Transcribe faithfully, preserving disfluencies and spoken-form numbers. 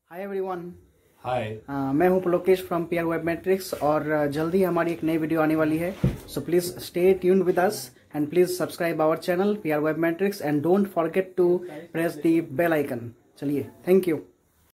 Hi everyone. Hi, मैं हूं Pulokesh from PR Web Matrix और uh, जल्दी हमारी एक नई वीडियो आने वाली है। So please stay tuned with us and please subscribe our channel PR Web Matrix and don't forget to press the bell icon. चलिए, थैंक यू।